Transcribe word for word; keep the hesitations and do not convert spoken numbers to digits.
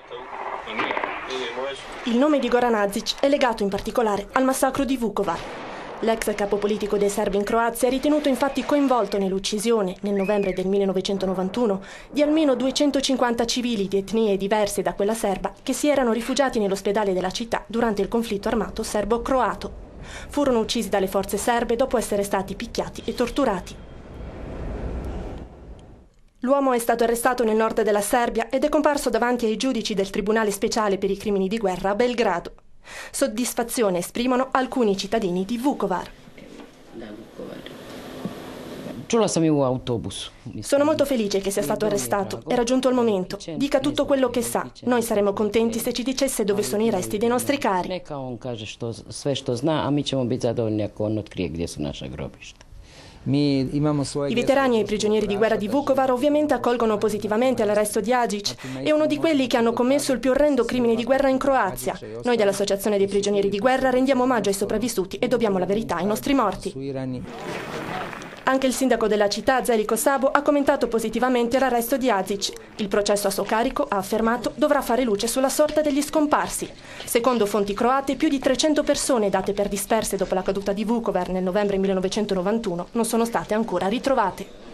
Il nome di Goran Hadžić è legato in particolare al massacro di Vukovar. L'ex capo politico dei serbi in Croazia è ritenuto infatti coinvolto nell'uccisione, nel novembre del millenovecentonovantuno, di almeno duecentocinquanta civili di etnie diverse da quella serba che si erano rifugiati nell'ospedale della città durante il conflitto armato serbo-croato. Furono uccisi dalle forze serbe dopo essere stati picchiati e torturati. L'uomo è stato arrestato nel nord della Serbia ed è comparso davanti ai giudici del Tribunale Speciale per i crimini di guerra a Belgrado. Soddisfazione esprimono alcuni cittadini di Vukovar. Sono molto felice che sia stato arrestato. È raggiunto il momento. Dica tutto quello che sa. Noi saremmo contenti se ci dicesse dove sono i resti dei nostri cari. I veterani e i prigionieri di guerra di Vukovar ovviamente accolgono positivamente l'arresto di Hadžić. È uno di quelli che hanno commesso il più orrendo crimine di guerra in Croazia. Noi dell'Associazione dei prigionieri di guerra rendiamo omaggio ai sopravvissuti e dobbiamo la verità ai nostri morti. Anche il sindaco della città, Zeljko Sabo, ha commentato positivamente l'arresto di Hadžić. Il processo a suo carico, ha affermato, dovrà fare luce sulla sorte degli scomparsi. Secondo fonti croate, più di trecento persone date per disperse dopo la caduta di Vukovar nel novembre millenovecentonovantuno non sono state ancora ritrovate.